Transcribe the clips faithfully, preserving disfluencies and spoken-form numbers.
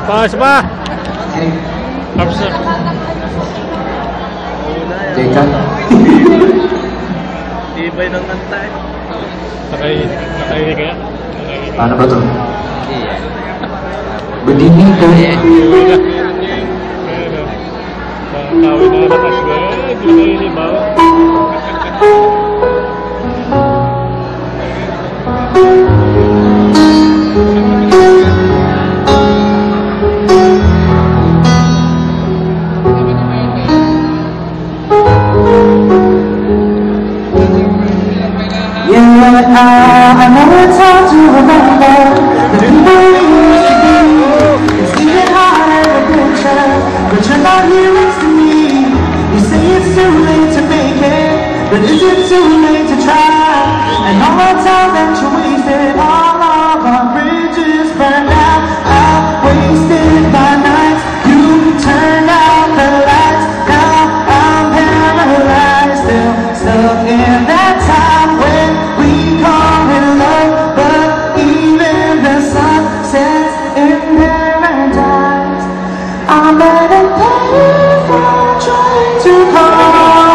Pa, isa pa. Tapos na. Teka. Ibay ng kanta eh. Sakay, sakay ni kaya. Paano ba ito? Good evening po. Uwi na. Tawin na natas ko. Eh, di na yun ibaw. Yeah, I, I know it's hard to remember the people we used to be. It's even harder to picture, but you're not here next to me. You say it's too late to make it, but is it too late to try? And all the time that you wasted, all of our bridges burned out, out wasted by nights. You turned out the lights, now I'm paralyzed, still stuck in that time when we call it love, but even the sun sets in paradise. I'm at a place for trying to call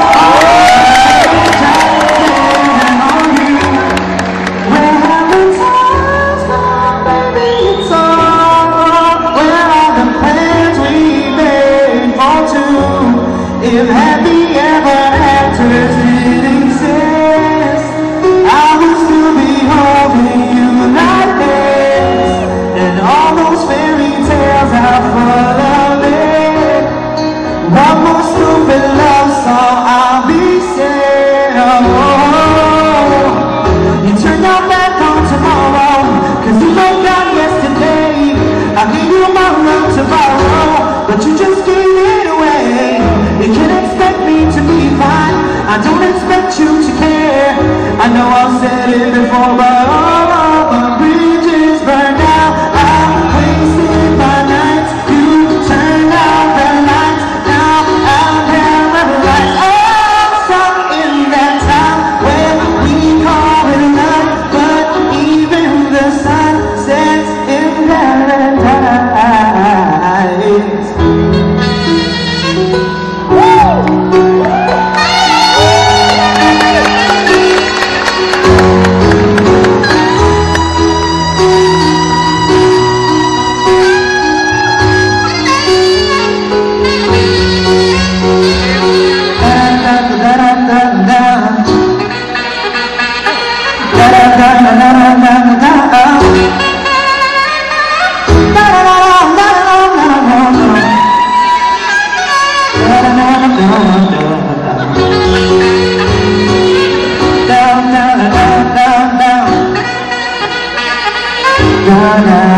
on you. Where have the times gone, baby, it's all. Where are the plans we made for two? If happy ever afters didn't exist, I would still be holding you like this, and all those fairy tales are full of it. One more stupid love song, I'll be sad. Oh, you turn your back on tomorrow, cause you forgot yesterday. I gave you my love tomorrow, but you just gave it away. You can't expect me to be fine, I don't expect you to care. I know I've said it before, but all of the bridges burned out. I'm wasted by nights, you turned out the lights, now I'm paralyzed. I'm stuck in that time when we call it love, but even the sun sets in paradise. Na na